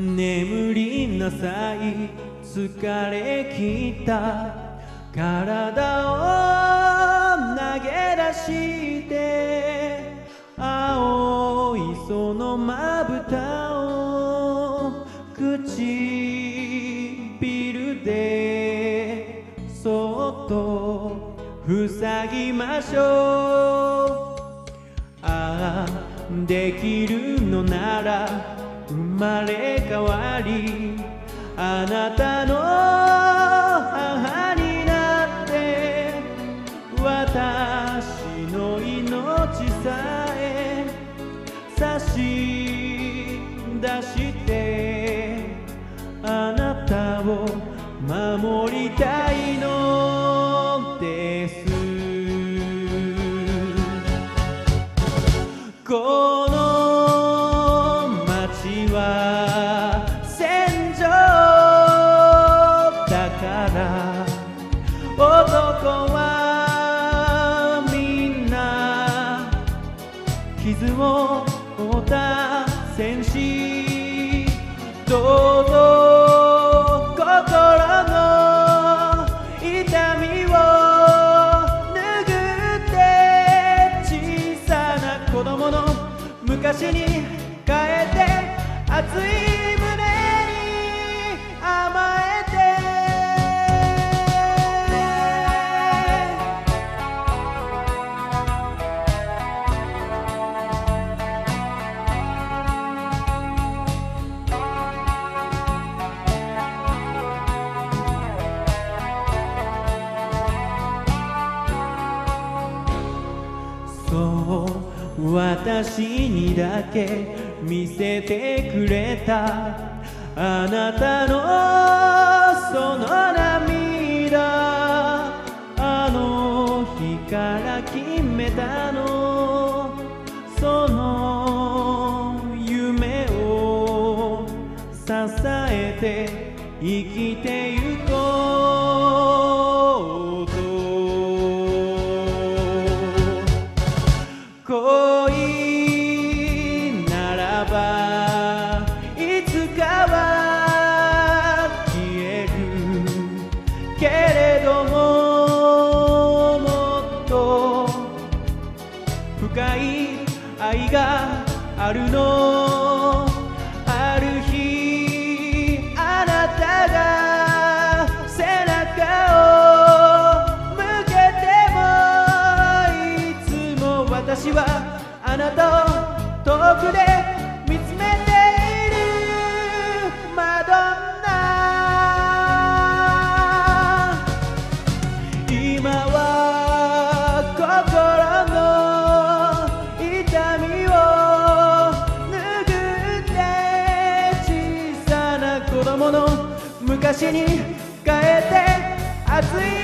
眠りなさい疲れ切った体を投げ出して青いそのまぶたを唇でそっと塞ぎましょう。ああできるのなら生まれ変わりあなたの母になって私の命さえ差し出してあなたを守りたいのです。この街は戦場だから男はみんな傷を負った戦士どうぞ心の痛みを拭って小さな子供の昔に変えて熱い胸に甘えてそう私にだけ見せてくれたあなたのその涙あの日から決めたのその夢を支えて生きてゆこうと恋ならばいつかは消えるけれどももっと深い愛があるのある日あなたが背中を向けてもいつも私はあなたを遠くで見つめているマドンナ今は心の痛みを拭って小さな子供の昔に変えて熱い